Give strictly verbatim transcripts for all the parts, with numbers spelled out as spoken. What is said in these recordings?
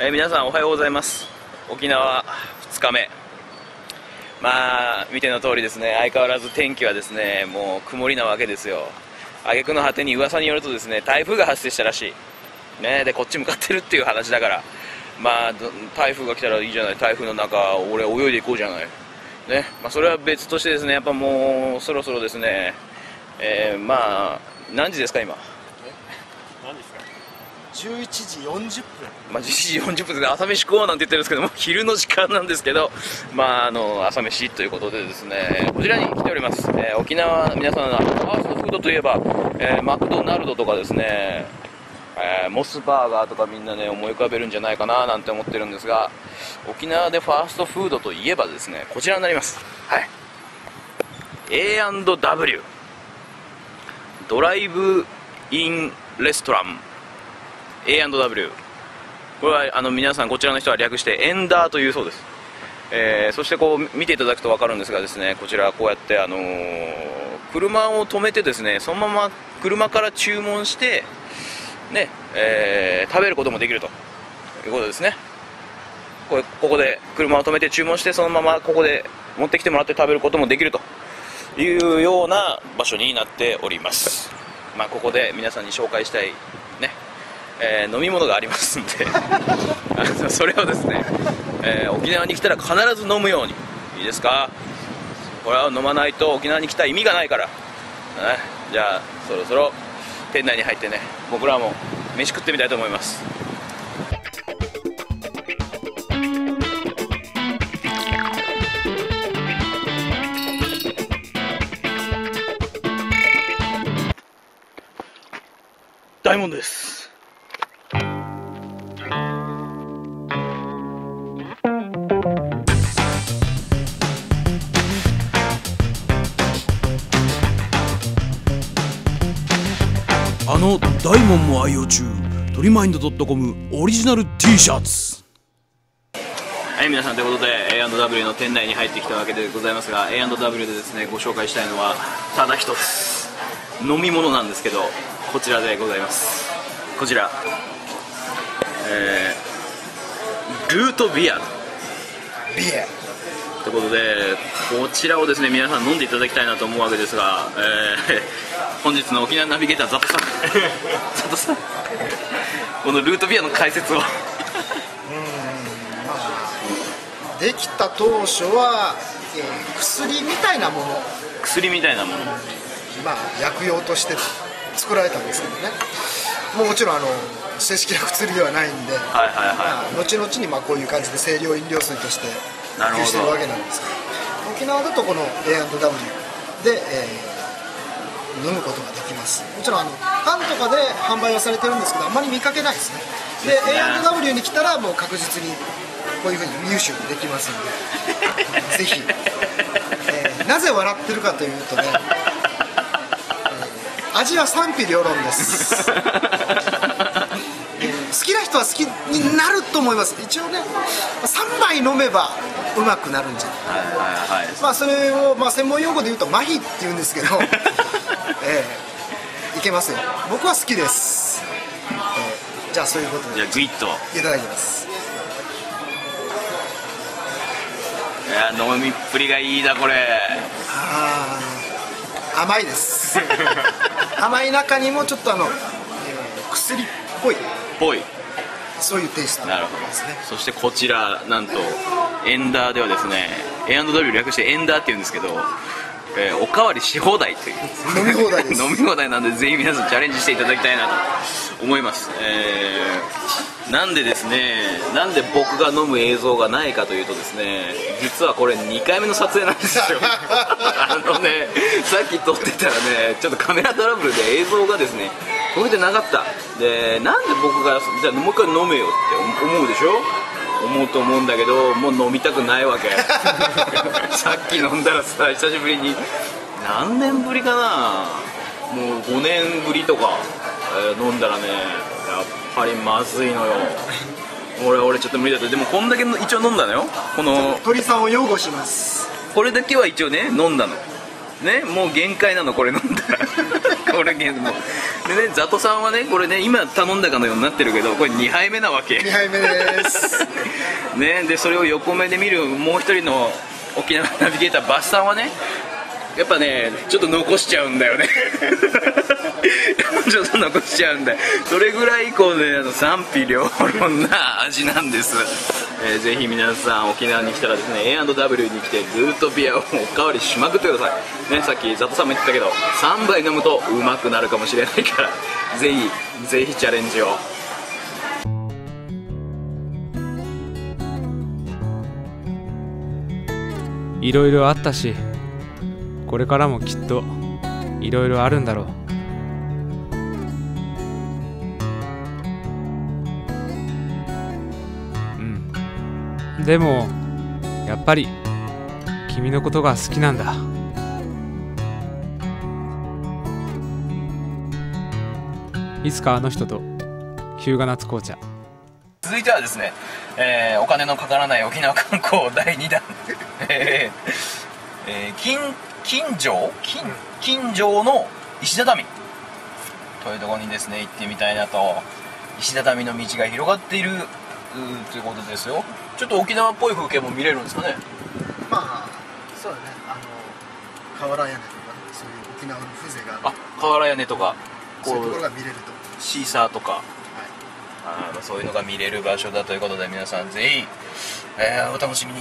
えー、皆さんおはようございます。沖縄ふつかめ、まあ見ての通りですね、相変わらず天気はですねもう曇りなわけですよ。挙句の果てに噂によるとですね、台風が発生したらしいね。でこっち向かってるっていう話だから、まあ台風が来たらいいじゃない、台風の中俺泳いでいこうじゃないね。まあ、それは別としてですね、やっぱもうそろそろですね、えー、まあ何時ですか今。 何ですか。じゅういちじよんじゅっぷん。 まあ、じゅういちじよんじゅっぷんで朝飯食おうなんて言ってるんですけども、昼の時間なんですけど、まあ、あの朝飯ということでですね、こちらに来ております。えー、沖縄、皆さんファーストフードといえば、えー、マクドナルドとかですね、えー、モスバーガーとかみんなね思い浮かべるんじゃないかななんて思ってるんですが、沖縄でファーストフードといえばですね、こちらになります。はい、 エーアンドダブリュー ドライブインレストラン エーアンドダブリュー、 これはあの皆さんこちらの人は略してエンダーというそうです。えー、そしてこう見ていただくと分かるんですがですね、こちらこうやって、あのー、車を止めてですね、そのまま車から注文してね、えー、食べることもできるということですね。これここで車を止めて注文して、そのままここで持ってきてもらって食べることもできるというような場所になっております。まあ、ここで皆さんに紹介したいね、えー、飲み物がありますんであのそれをですね、えー、沖縄に来たら必ず飲むように、いいですか。これは飲まないと沖縄に来た意味がないから、ね、じゃあそろそろ店内に入ってね、僕らも飯食ってみたいと思います。大門です。 あの大門も愛用中、トリマインド .com オリジナル T シャツ。 はい、皆さんということで エーアンドダブリュー の店内に入ってきたわけでございますが、 エーアンドダブリュー でですねご紹介したいのはただ一つ飲み物なんですけど、こちらでございます。こちら、えー、ルートビアビアということで、こちらをですね皆さん飲んでいただきたいなと思うわけですが、えー、本日の沖縄ナビゲーターザトさんザトさんこのルートビアの解説を。うん、まあ、できた当初は、えー、薬みたいなもの薬みたいなもの、 まあ薬用として作られたんですけどね、もうもちろんあの正式な薬ではないんで、 はいはいはい、 まあ、後々にまあこういう感じで清涼飲料水として普及してるわけなんですけど、沖縄だとこの エーアンドダブリュー で、えー、飲むことができます。もちろんあの缶とかで販売はされてるんですけど、あんまり見かけないですね。で エーアンドダブリュー に来たらもう確実にこういうふうに入手できますんでぜひ、えー、なぜ笑ってるかというとね、味は賛否両論です、えー、好きな人は好きになると思います。一応ねさんばい飲めばうまくなるんじゃない、はいはいはい、まあそれを、まあ、専門用語で言うと麻痺って言うんですけど、えー、いけますよ。僕は好きです、えー、じゃあそういうことでじゃあグイッといただきます。 いや飲みっぷりがいいだこれ。 あ甘いです甘い中にもちょっとあの、えー、薬っぽいぽいそういうテイストですね。 なるほど。そしてこちらなんとエンダーではですね、 エーアンドダブリュー 略してエンダーっていうんですけど、えー、おかわりし放題という飲み放題です飲み放題なんで、ぜひ皆さんチャレンジしていただきたいなと思います。えー、なんでですね、なんで僕が飲む映像がないかというとですね、実はこれにかいめの撮影なんですよあのね、さっき撮ってたらね、ちょっとカメラトラブルで映像がですねこれでなかった。で、なんで僕がじゃあもう一回飲めよって思うでしょ、思うと思うんだけど、もう飲みたくないわけさっき飲んだらさ、久しぶりに何年ぶりかな、もうごねんぶりとか、えー、飲んだらね、やっぱりまずいのよ。俺俺ちょっと無理だった。でもこんだけ一応飲んだのよ。この鳥さんを擁護します。 これだけは一応ね飲んだのね、もう限界なのこれ飲んだらこれもうね、 でね、ザトさんはね、これね、今頼んだかのようになってるけど、これにはいめなわけ。 にはいめですね、でそれを横目で見るもう一人の沖縄ナビゲーターバスさんはね、やっぱねちょっと残しちゃうんだよねちょっと残しちゃうんだよ。それぐらいこうね、あの賛否両論な味なんです。えー、ぜひ皆さん沖縄に来たらですね エーアンドダブリュー に来てずっとビアをおかわりしまくってくださいね。さっきザトさんも言ってたけどさんばい飲むとうまくなるかもしれないから、ぜひぜひチャレンジを。 いろいろあったし、これからもきっといろいろあるんだろう。うん。でもやっぱり君のことが好きなんだ。いつかあの人と日向夏紅茶。 続いてはですね、えー、お金のかからない沖縄観光だいにだんえーえー、金金城金金城の石畳というところにですね行ってみたいなと。石畳の道が広がっているということですよ。ちょっと沖縄っぽい風景も見れるんですかね。 まあそうだね、あの瓦屋根とかそういう沖縄の風情がある、 あ、瓦屋根とかそういうところが見れると。 シーサーとか、 はい、 あそういうのが見れる場所だということで、皆さんぜひ、えー、お楽しみに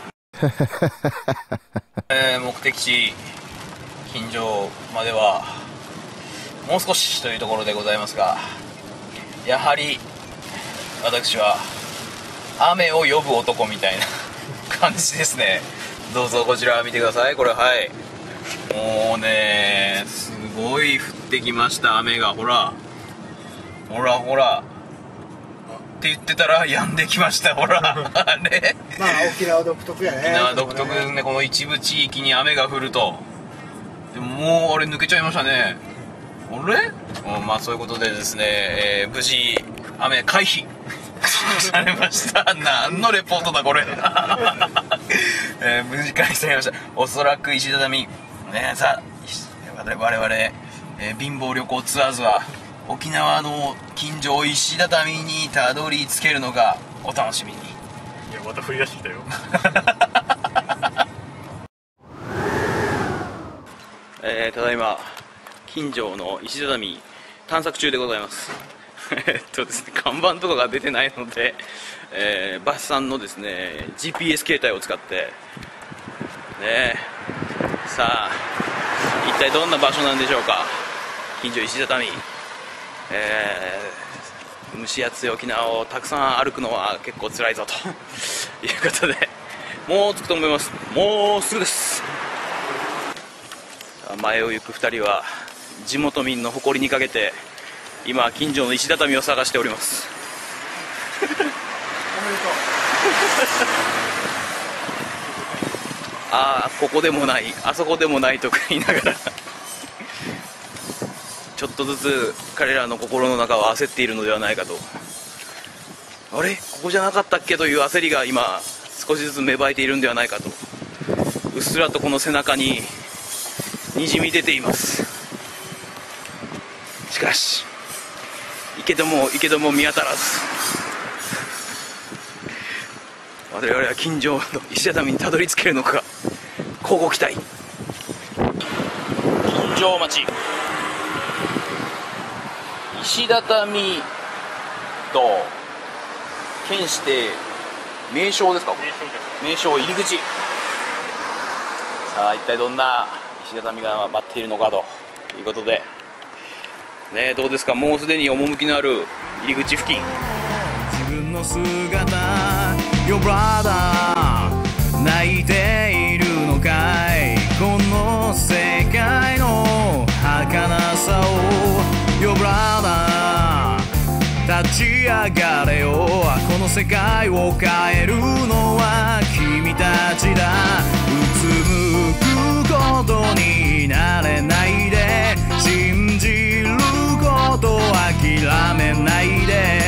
えー、目的地金城まではもう少しというところでございますが、やはり私は雨を呼ぶ男みたいな感じですね。どうぞこちら見てください。これ、はい、もうねすごい降ってきました、雨が。ほらほらほらって言ってたら止んできました。ほらね、 まあ沖縄独特やね。 沖縄独特ですね。この一部地域に雨が降ると。でももうあれ抜けちゃいましたね。あれ、うん、まあそういうことでですね、えー、無事雨回避されました。何のレポートだこれ、えー、無事回避されました。おそらく石畳ね。さあ我々、えー、貧乏旅行ツアーズは沖縄の金城石畳にたどり着けるのかお楽しみに。いやまた降り出してきたよえー、ただいま金城の石畳探索中でございますえっとですね、看板とかが出てないので、えー、バスさんのですね ジーピーエス 携帯を使ってね、さあ一体どんな場所なんでしょうか。金城石畳、えー、蒸し暑い沖縄をたくさん歩くのは結構辛いぞということで、もう着くと思います。もうすぐです。前を行くふたりは地元民の誇りにかけて今近所の石畳を探しておりますおめでとうああここでもないあそこでもないとか言いながらちょっとずつ彼らの心の中は焦っているのではないかと。あれここじゃなかったっけという焦りが今少しずつ芽生えているんではないかと、うっすらとこの背中ににじみ出ています。しかし行けども行けども見当たらず、我々は近所の石畳にたどり着けるのか乞うご期待。金城町石畳と県指定名称ですか。名称入り口。さあ一体どんな石畳が待っているのかということでね、どうですか。もうすでに趣のある入り口付近。 自分の姿 Your brother 泣いているのかい、この世界の儚さを Your brother 立ち上がれよ、この世界を変えるのは君たちだ。うつむくことになれないで、信じることを諦めないで、